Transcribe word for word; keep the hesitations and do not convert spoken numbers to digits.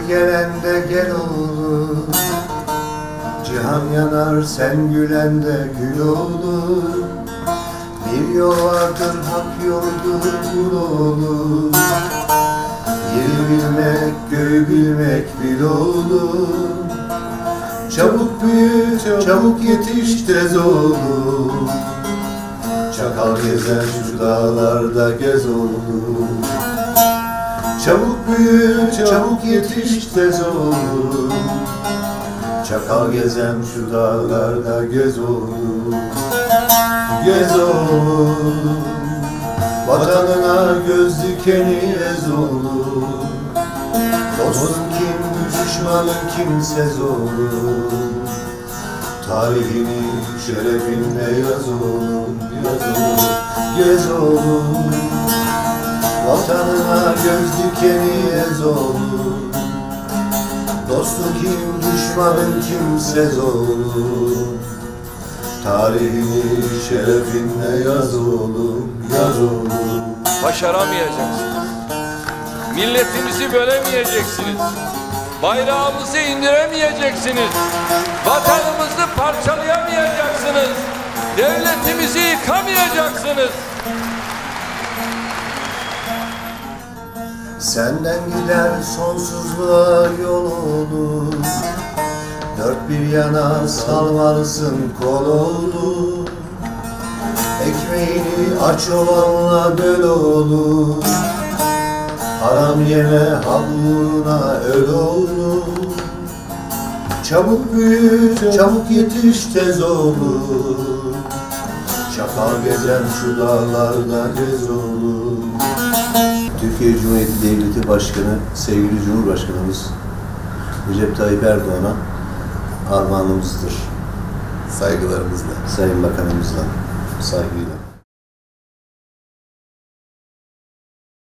gelen de gel olur. Cihan yanar sen gülen de gül olur. Bir yol vardır hak yoldur kul olur. Yeri bilmek göğü bilmek bil olur. Çabuk büyü çabuk yetiş tez olur. Çakal gezer şu dağlarda gez olur. Çabuk büyü çabuk yetiş tez olur. Çakal gezem şu dağlarda gez olur. Gez olur. Vatanına göz dikeni ez olur. Dostun kim, düşmanın kimsez olur. Tarihini şerefinle yaz olur, yaz olur, gez olur. Vatanına göz dikeni ez olur. Dostun kim, düşmanın kimsez olur. Tarihini şerefinle yaz oğlum, yaz oğlum. Başaramayacaksınız. Milletimizi bölemeyeceksiniz. Bayrağımızı indiremeyeceksiniz. Vatanımızı parçalayamayacaksınız. Devletimizi yıkamayacaksınız. Senden gider sonsuzluğa yol olur. Dört bir yana salmalısın kol olur. Ekmeğini aç olanla böl olur. Haram yeme hamuruna öl olur. Çabuk büyü çabuk yetiş tez olur. Çakal gezen şu dağlarda gez olur. Türkiye Cumhuriyeti Devleti Başkanı, sevgili Cumhurbaşkanımız Recep Tayyip Erdoğan'a armağanımızdır. Saygılarımızla. Sayın Bakanımızla, saygıyla.